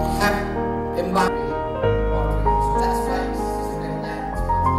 have embarked. So that's why Susil and that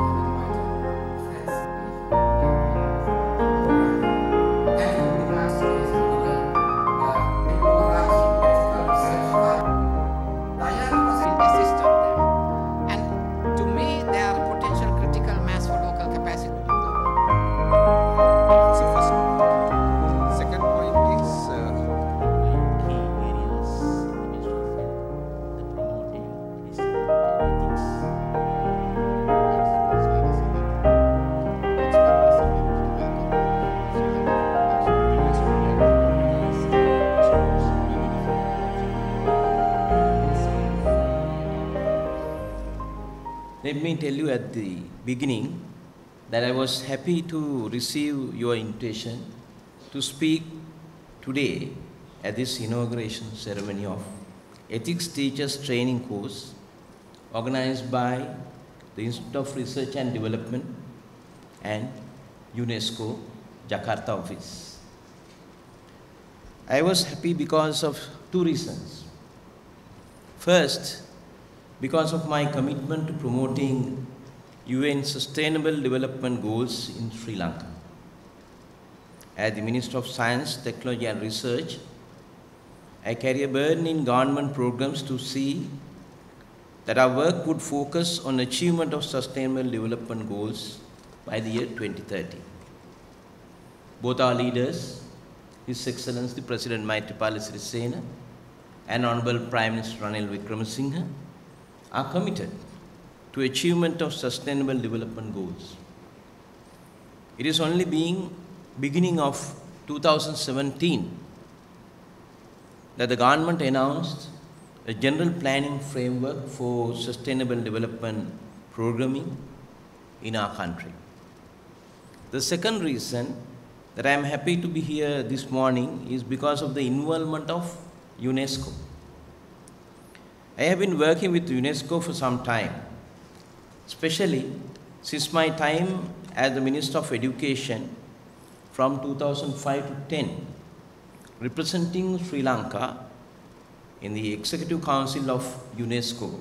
Let me tell you at the beginning that I was happy to receive your invitation to speak today at this inauguration ceremony of Ethics Teachers Training course organized by the Institute of Research and Development and UNESCO Jakarta office. I was happy because of two reasons. First, because of my commitment to promoting UN Sustainable Development Goals in Sri Lanka. As the Minister of Science, Technology and Research, I carry a burden in government programs to see that our work would focus on achievement of Sustainable Development Goals by the year 2030. Both our leaders, His Excellency President Maithripala Sirisena and Honorable Prime Minister Ranil Wickremesinghe, are committed to achievement of Sustainable Development Goals. It is only beginning of 2017 that the government announced a general planning framework for sustainable development programming in our country. The second reason that I am happy to be here this morning is because of the involvement of UNESCO. I have been working with UNESCO for some time, especially since my time as the Minister of Education from 2005 to 10, representing Sri Lanka in the Executive Council of UNESCO,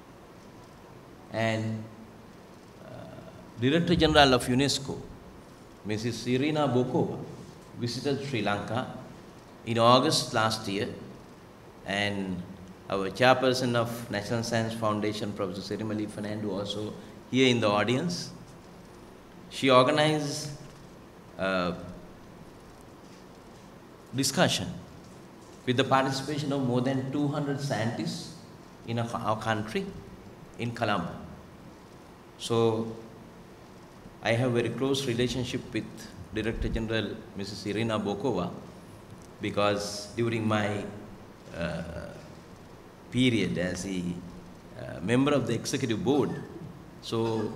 and Director General of UNESCO, Mrs. Irina Bokova, visited Sri Lanka in August last year, and our chairperson of National Science Foundation, Professor Sirimali Fernando, also here in the audience. She organized a discussion with the participation of more than 200 scientists in our country, in Colombo. So I have a very close relationship with Director General Mrs. Irina Bokova, because during my period as a member of the executive board, so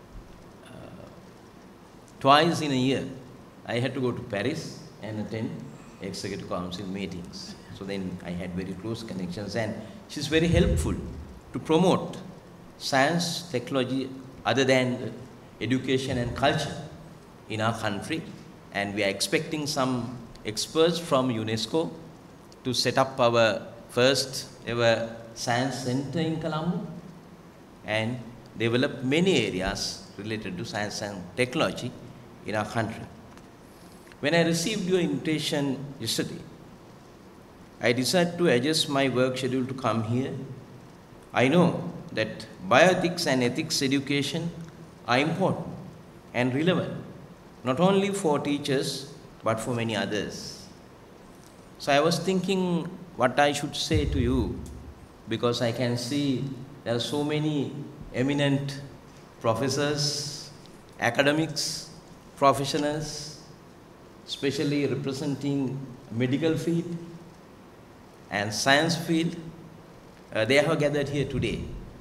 twice in a year I had to go to Paris and attend executive council meetings. So then I had very close connections, and she's very helpful to promote science, technology, other than education and culture in our country. And we are expecting some experts from UNESCO to set up our first ever science center in Colombo and develop many areas related to science and technology in our country. When I received your invitation yesterday, I decided to adjust my work schedule to come here. I know that bioethics and ethics education are important and relevant, not only for teachers, but for many others. So I was thinking what I should say to you, because I can see there are so many eminent professors, academics, professionals, especially representing medical field and science field. They have gathered here today.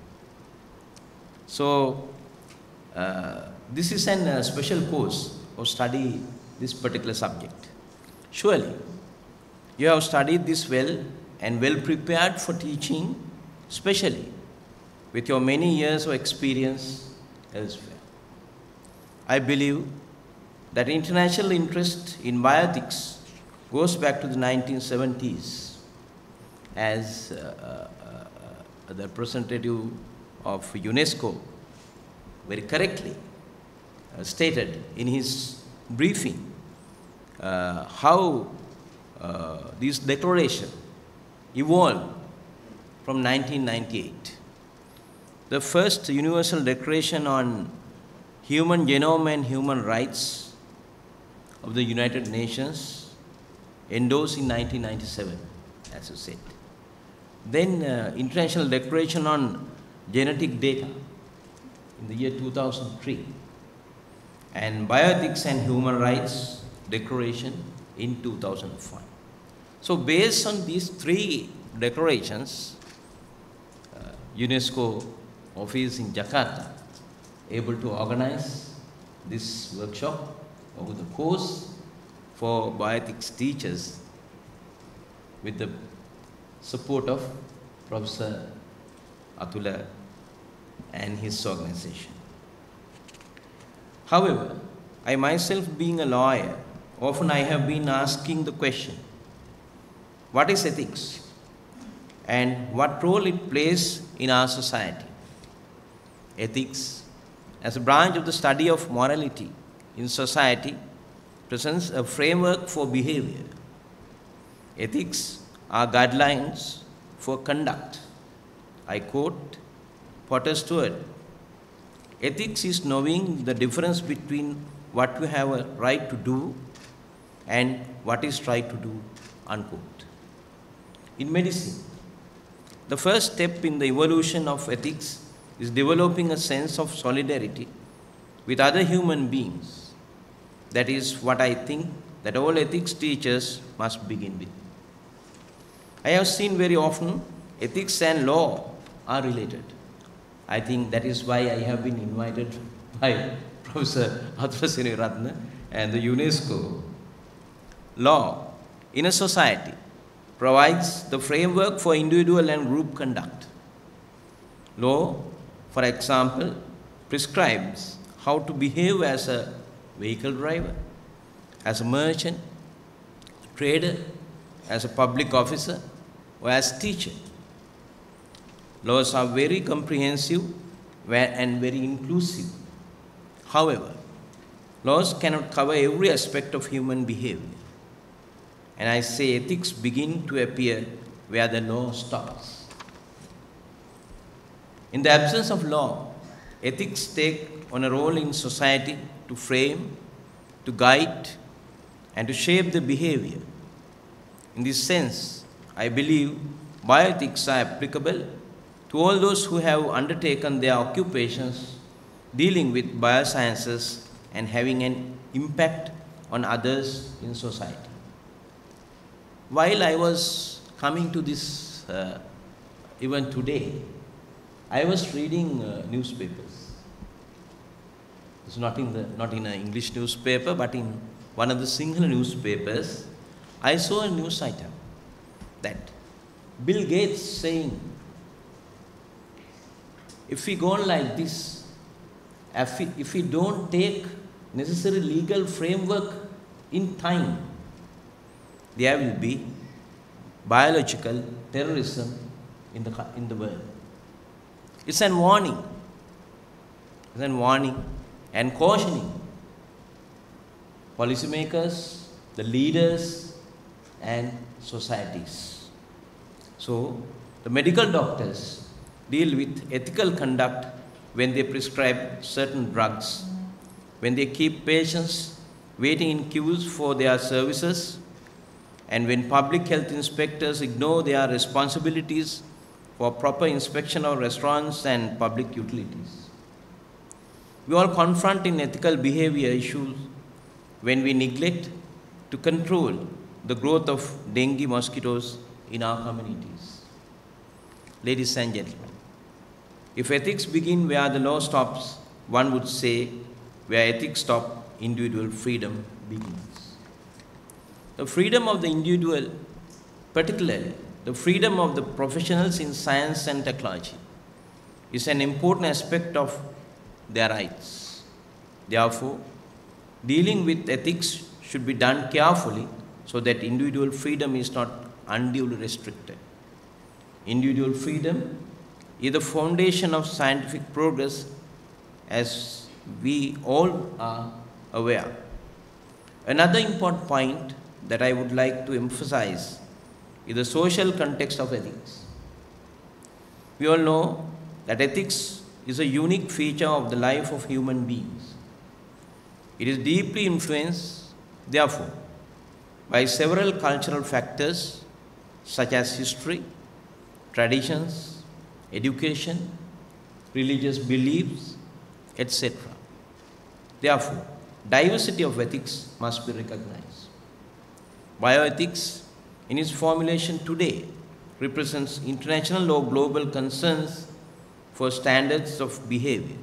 So this is a special course of study this particular subject. Surely you have studied this well and well prepared for teaching, especially with your many years of experience elsewhere. I believe that international interest in bioethics goes back to the 1970s. as the representative of UNESCO very correctly stated in his briefing how this declaration evolved from 1998. The first Universal Declaration on Human Genome and Human Rights of the United Nations endorsed in 1997, as you said. Then International Declaration on Genetic Data in the year 2003, and Bioethics and Human Rights Declaration in 2005. So based on these three declarations, UNESCO office in Jakarta able to organize this workshop or the course for bioethics teachers with the support of Professor Atula and his organization. However, I myself being a lawyer, often I have been asking the question, what is ethics and what role it plays in our society? Ethics, as a branch of the study of morality in society, presents a framework for behavior. Ethics are guidelines for conduct. I quote Potter Stewart, ethics is knowing the difference between what you have a right to do and what is right to do, unquote. In medicine, the first step in the evolution of ethics is developing a sense of solidarity with other human beings. That is what I think that all ethics teachers must begin with. I have seen very often ethics and law are related. I think that is why I have been invited by Professor Atula Ratna and the UNESCO. Law in a society provides the framework for individual and group conduct. Law, for example, prescribes how to behave as a vehicle driver, as a merchant, trader, as a public officer, or as teacher. Laws are very comprehensive and very inclusive. However, laws cannot cover every aspect of human behavior. And I say ethics begin to appear where the law stops. In the absence of law, ethics take on a role in society to frame, to guide, and to shape the behavior. In this sense, I believe bioethics are applicable to all those who have undertaken their occupations dealing with biosciences and having an impact on others in society. While I was coming to this event today, I was reading newspapers. It's not in an English newspaper, but in one of the Sinhala newspapers, I saw a news item that Bill Gates saying, if we go on like this, if we don't take necessary legal framework in time, there will be biological terrorism in the world. It's a warning. It's a warning and cautioning policymakers, the leaders, and societies. So, the medical doctors deal with ethical conduct when they prescribe certain drugs, when they keep patients waiting in queues for their services, and when public health inspectors ignore their responsibilities for proper inspection of restaurants and public utilities. We all confront in ethical behavior issues when we neglect to control the growth of dengue mosquitoes in our communities. Ladies and gentlemen, if ethics begin where the law stops, one would say where ethics stop, individual freedom begins. The freedom of the individual, particularly the freedom of the professionals in science and technology, is an important aspect of their rights. Therefore, dealing with ethics should be done carefully so that individual freedom is not unduly restricted. Individual freedom is the foundation of scientific progress, as we all are aware. Another important point that I would like to emphasize is the social context of ethics. We all know that ethics is a unique feature of the life of human beings. It is deeply influenced, therefore, by several cultural factors such as history, traditions, education, religious beliefs, etc. Therefore, diversity of ethics must be recognized. Bioethics, in its formulation today, represents international or global concerns for standards of behavior.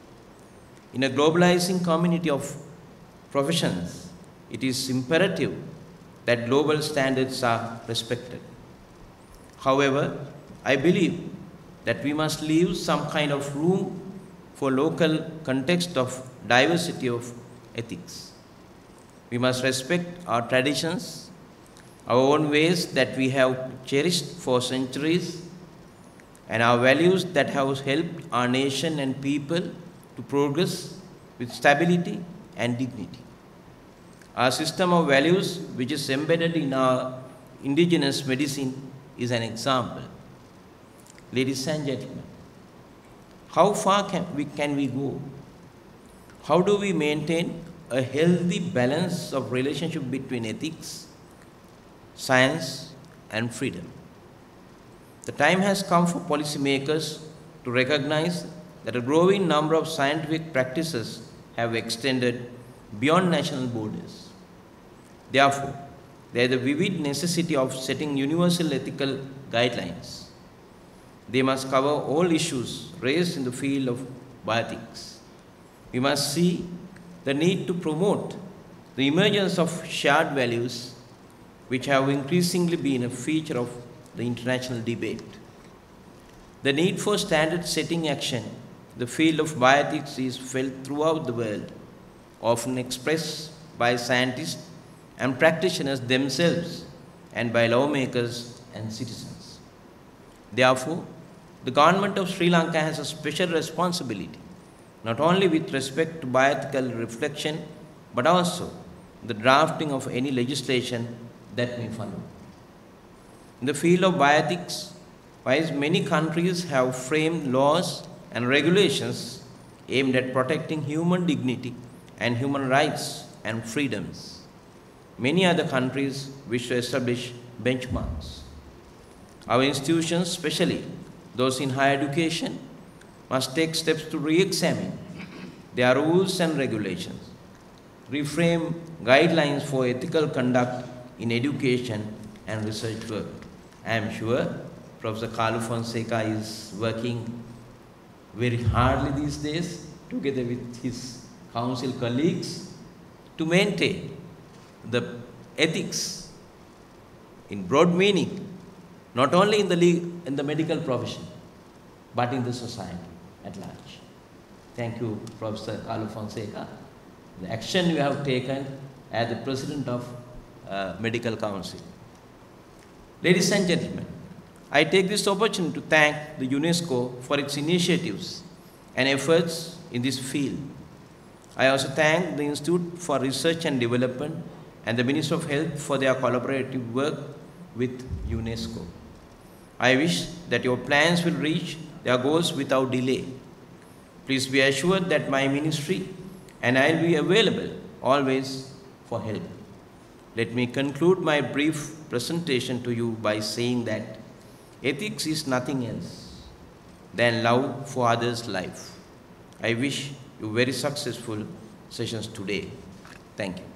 In a globalizing community of professions, it is imperative that global standards are respected. However, I believe that we must leave some kind of room for local context of diversity of ethics. We must respect our traditions, our own ways that we have cherished for centuries, and our values that have helped our nation and people to progress with stability and dignity. Our system of values, which is embedded in our indigenous medicine, is an example. Ladies and gentlemen, how far can we go? How do we maintain a healthy balance of relationship between ethics, science, and freedom? The time has come for policymakers to recognize that a growing number of scientific practices have extended beyond national borders. Therefore, there is a vivid necessity of setting universal ethical guidelines. They must cover all issues raised in the field of bioethics. We must see the need to promote the emergence of shared values, which have increasingly been a feature of the international debate. The need for standard-setting action in the field of bioethics is felt throughout the world, often expressed by scientists and practitioners themselves and by lawmakers and citizens. Therefore, the government of Sri Lanka has a special responsibility, not only with respect to bioethical reflection, but also the drafting of any legislation that may follow. In the field of bioethics, while many countries have framed laws and regulations aimed at protecting human dignity and human rights and freedoms, many other countries wish to establish benchmarks. Our institutions, especially those in higher education, must take steps to re-examine their rules and regulations, reframe guidelines for ethical conduct in education and research work. I am sure Professor Carlo Fonseca is working very hardly these days, together with his council colleagues, to maintain the ethics in broad meaning, not only in the medical profession, but in the society at large. Thank you, Professor Carlo Fonseca. The action you have taken as the President of Medical Council. Ladies and gentlemen, I take this opportunity to thank the UNESCO for its initiatives and efforts in this field. I also thank the Institute for Research and Development and the Ministry of Health for their collaborative work with UNESCO. I wish that your plans will reach their goals without delay. Please be assured that my ministry and I will be available always for help. Let me conclude my brief presentation to you by saying that ethics is nothing else than love for others' life. I wish you very successful sessions today. Thank you.